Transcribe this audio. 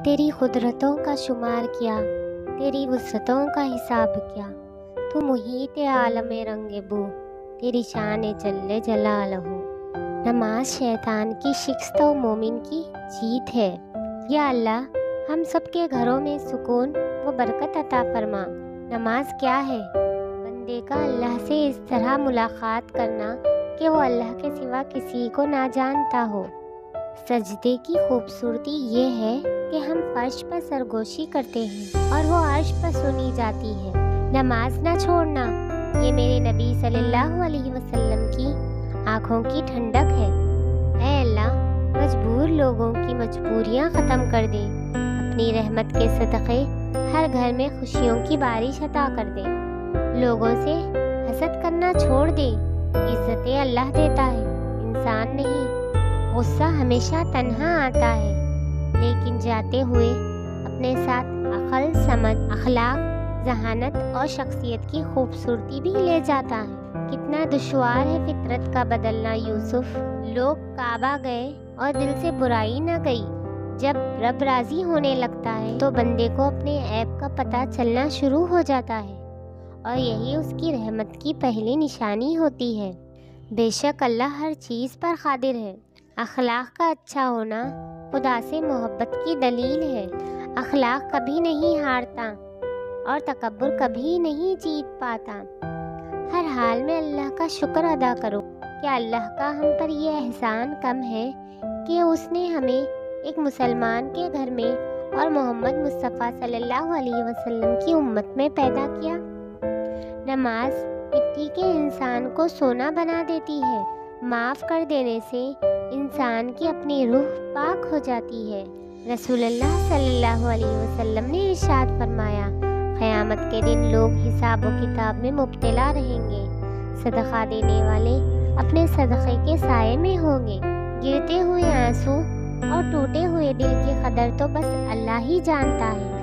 तेरी कुदरतों का शुमार किया, तेरी वुसअतों का हिसाब किया। तू मुहीत आलम रंगे बू, तेरी शान जल्ले जलालहू। नमाज शैतान की शिकस्त और मोमिन की जीत है। या अल्लाह हम सबके घरों में सुकून व बरकत अता फरमा। नमाज क्या है? बंदे का अल्लाह से इस तरह मुलाकात करना कि वो अल्लाह के सिवा किसी को ना जानता हो। सजदे की खूबसूरती ये है कि हम फर्श पर सरगोशी करते हैं और वो अर्श पर सुनी जाती है। नमाज ना छोड़ना, ये मेरे नबी सल्लल्लाहु अलैहि वसल्लम की आँखों की ठंडक है। ऐ अल्लाह, मजबूर लोगों की मजबूरियाँ ख़त्म कर दे। अपनी रहमत के सदक़े हर घर में खुशियों की बारिश अता कर दे। लोगों से हसद करना छोड़ दे। इज़्ज़तें अल्लाह देता है, इंसान नहीं। गुस्सा हमेशा तन्हा आता है, लेकिन जाते हुए अपने साथ अक्ल, समझ, अखलाक, जहानत और शख्सियत की खूबसूरती भी ले जाता है। कितना दुश्वार है फितरत का बदलना यूसुफ। लोग काबा गए और दिल से बुराई न गई। जब रब राजी होने लगता है तो बंदे को अपने ऐब का पता चलना शुरू हो जाता है, और यही उसकी रहमत की पहली निशानी होती है। बेशक अल्लाह हर चीज़ पर कादिर है। अखलाक का अच्छा होना खुदा से मोहब्बत की दलील है। अखलाक कभी नहीं हारता और तकब्बुर कभी नहीं जीत पाता। हर हाल में अल्लाह का शुक्र अदा करो। क्या अल्लाह का हम पर यह एहसान कम है कि उसने हमें एक मुसलमान के घर में और मोहम्मद मुस्तफ़ा सल्लल्लाहु अलैहि वसल्लम की उम्मत में पैदा किया। नमाज मिट्टी के इंसान को सोना बना देती है। माफ़ कर देने से इंसान की अपनी रूह पाक हो जाती है। रसूलुल्लाह सल्लल्लाहु अलैहि वसल्लम ने इरशाद फरमाया, क़यामत के दिन लोग हिसाब व किताब में मुब्तला रहेंगे। सदका देने वाले अपने सदक़े के साये में होंगे। गिरते हुए आंसू और टूटे हुए दिल की कदर तो बस अल्लाह ही जानता है।